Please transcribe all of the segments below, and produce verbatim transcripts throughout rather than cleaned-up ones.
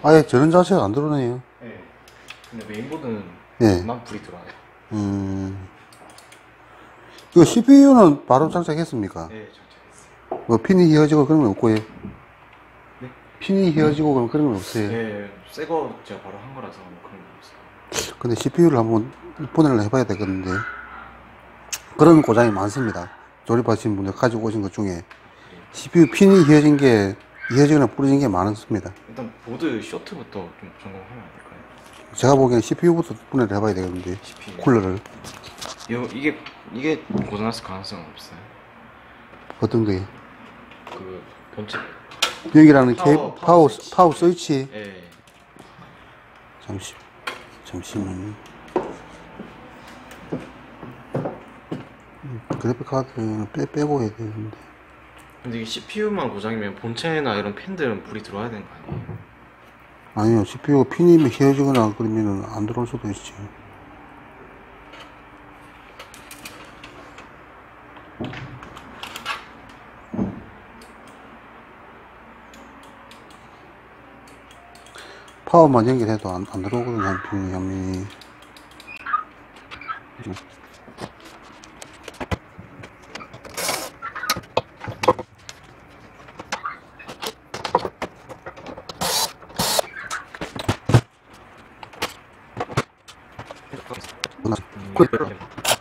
아예 저런 자체가 안 들어오네요. 네. 근데 메인보드는 예. 만 불이 들어와요. 음. 이거 씨피유는 바로 장착했습니까? 네, 장착했어요. 뭐 핀이 휘어지고 그런 건 없고, 예. 네? 핀이 휘어지고 그런 그런 건 없어요. 네, 새거 제가 바로 한 거라서 뭐 그런 거 없어요. 근데 씨피유를 한번 분해를 해봐야 되겠는데. 그런 고장이 많습니다. 조립하신 분들 가지고 오신 것 중에 씨피유 핀이 휘어진 게, 휘어지거나 부러진 게 많습니다. 일단 보드 쇼트부터 좀 점검하면 안 될까요? 제가 보기에는 씨피유부터 분해를 해봐야 되겠는데. 씨피유. 쿨러를. 이거, 이게, 이게 고장났을 가능성은 없어요. 어떤 거예요? 그, 본체. 여기라는 파워, 케이, 파워 파워, 스위치. 파워 스위치. 예. 잠시, 잠시만요. 음, 그래픽 카드는 빼, 빼고 해야 되는데. 근데 이게 씨피유만 고장이면 본체나 이런 팬들은 불이 들어와야 되는 거 아니에요? 아니요, 씨피유가 핀이 휘어지거나 그러면 안 들어올 수도 있지. 파워만 연결해도 안, 안 들어오거든요, 한 핀이, 한 핀이. 그,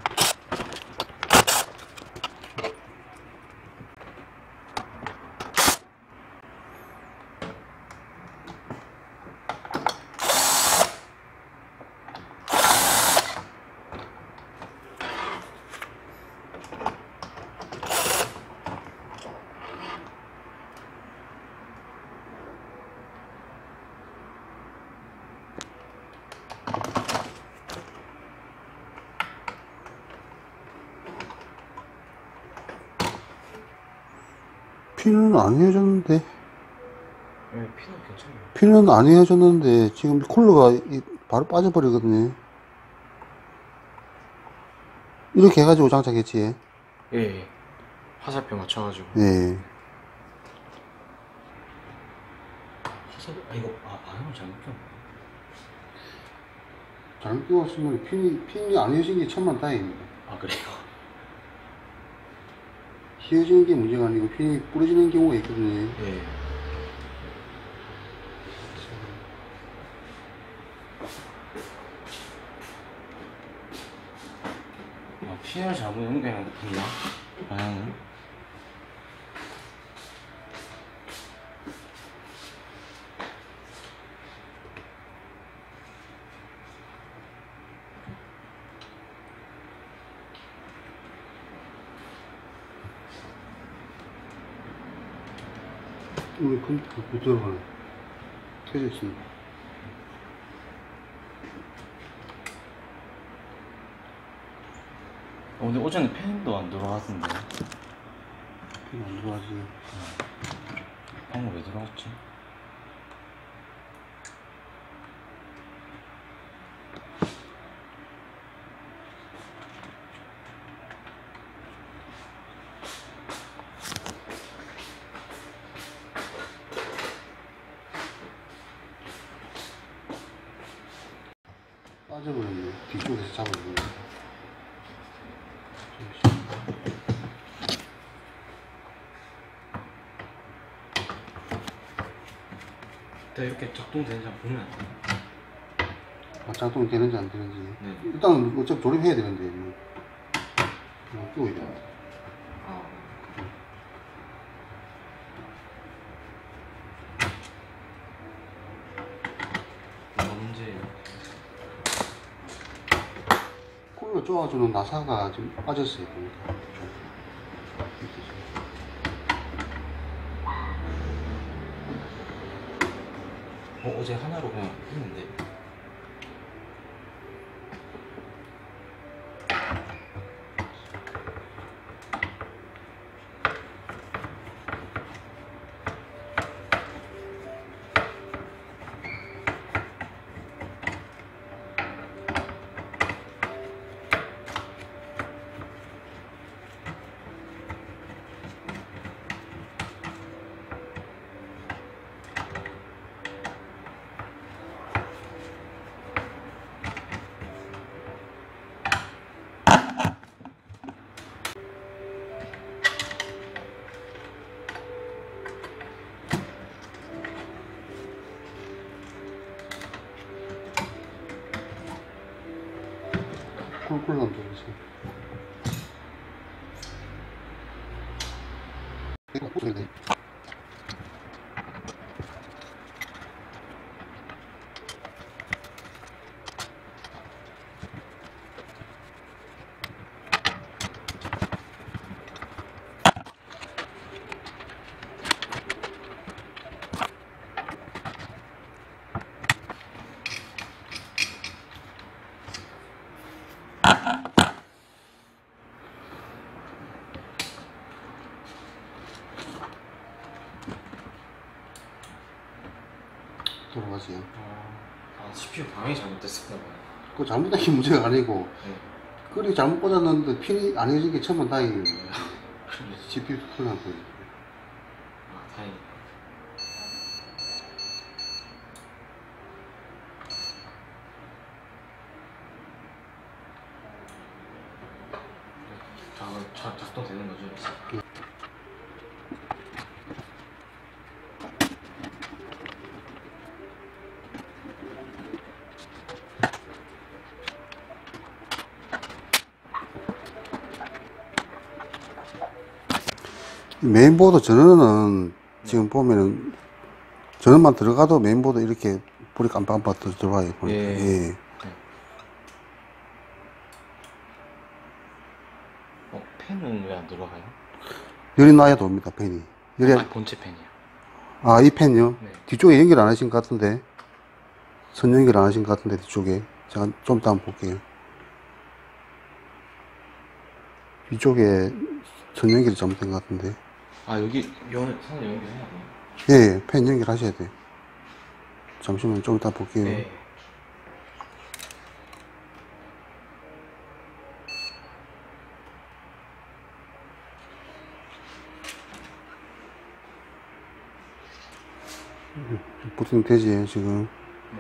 핀은 안 휘어졌는데. 네, 핀은 괜찮아요. 핀은 안 휘어졌는데, 지금 쿨러가 이- 바로 빠져버리거든요. 이렇게 해가지고 장착했지. 예, 예. 화살표 맞춰가지고. 예. 화살표, 아, 이거, 아, 반응을 잘못 켰네. 잘못 끼웠으면 핀이, 핀이 안 휘어진 게 천만 다행입니다. 아, 그래요? 휘어지는 게 문제가 아니고 핀이 부러지는 경우가 있거든요. 예. 아, 피알 잘못 연결한 것 같나? 방향을? 우리 컴퓨터 못 들어가네. 켜져 있습니다. 어, 근데 어제는 팬도 안 들어왔는데. 핀 안 들어가지. 방금 왜 들어왔지? 빠져버렸네. 뒤쪽에서 잡아버렸네. 일단 이렇게 작동되는지 한번 보면 안 돼요? 아, 작동이 되는지 안 되는지. 네. 일단 어차피 조립해야 되는데. 뭐. 그냥 끼워야 돼. 아. 뭐가 문제예요? 쿨러 쪼아주는 나사가 좀 빠졌어요. 보니까. 어, 어제 하나로 그냥 했는데. 꿀꿀 넘쳐있어. 이거 꿀이네. 돌아가세요. 아, 씨피유 방향이 잘못됐었나 봐요. 그 잘못된 게 문제가 아니고, 네. 끓이 잘못 꽂았는데 핀이 안 해진 게 천만 다행이에요. 씨피유 큰일 난 거예요. 아, 다행이다. 자, 작, 작동되는 거죠? 이제? 메인보드 전원은 지금 보면은 전원만 들어가도 메인보드 이렇게 불이 깜빡깜빡 들어와요. 보니까. 예. 예. 네. 어, 펜은 왜 안 들어가요? 열이 나야 돕니다, 펜이. 열이, 아, 본체 펜이요. 아, 이 펜요? 네. 뒤쪽에 연결 안 하신 것 같은데. 선 연결 안 하신 것 같은데, 뒤쪽에. 제가 좀 이따 한번 볼게요. 뒤쪽에 선 연결이 잘못된 것 같은데. 아, 여기 연, 선 연결해야 돼요? 예, 예, 펜 연결하셔야 돼요. 잠시만 좀 이따 볼게요. 네. 부팅 되지, 지금. 네.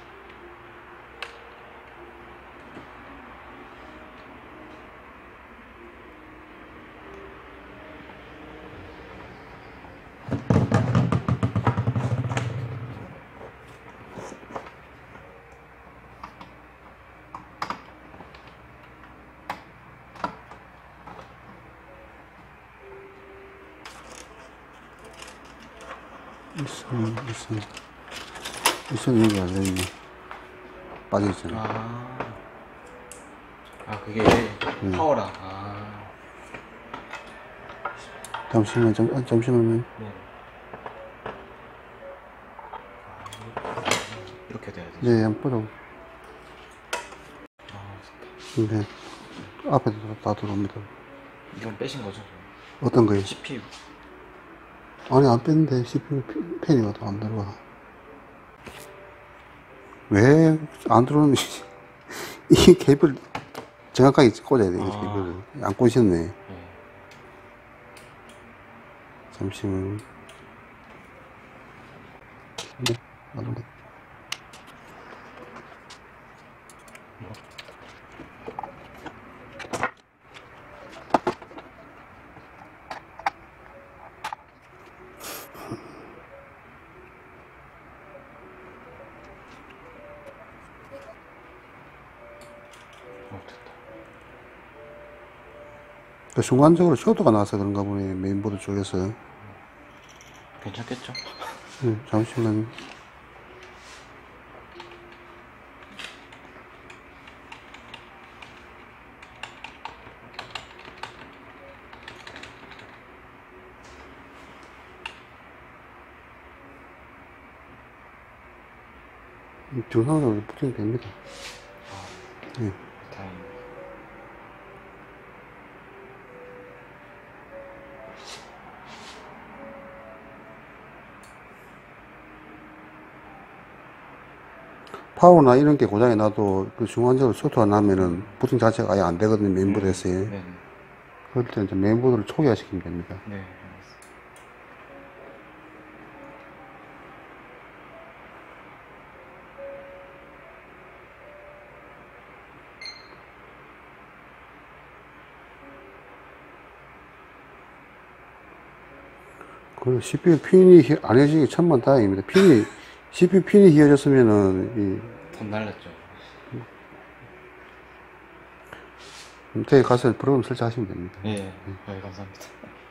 일선, 일선. 일선 연결 안 되네. 빠져있잖아. 아, 아 그게 음. 파워라. 아, 잠시만, 잠, 아, 잠시만요. 네. 아, 이렇게 돼야 되죠? 네, 한번 보자. 아, 근데, 앞에도 다 들어옵니다. 이건 빼신 거죠? 어떤 거요? 씨피유. 아니, 안 뺐는데, 씨피유 펜이 와도 안 들어와. 왜 안 들어오는지. 이 개별 정확하게 꽂아야 돼, 이 아. 개별을. 안 꽂으셨네. 네. 잠시만. 네, 안 오네. 어, 됐다. 그 순간적으로 쇼트가 나와서 그런가 보네, 메인보드 쪽에서. 괜찮겠죠? 네, 잠시만. 정상적으로 부팅이 됩니다. 네. 다행이다. 파워나 이런 게 고장이 나도 그 중간적으로 쇼트가 나면은 부팅 자체가 아예 안 되거든요, 메인보드에서. 네, 네. 그럴 때 이제 메인보드를 초기화시키면 됩니다. 네, 알겠습니다. 그 씨피유 핀이 휘- 안 해지기 천만 다행입니다. 핀이, 씨피유 핀이 휘어졌으면은, 이, 돈 날랐죠. 저희 가서 프로그램 설치하시면 됩니다. 예, 예. 아, 감사합니다.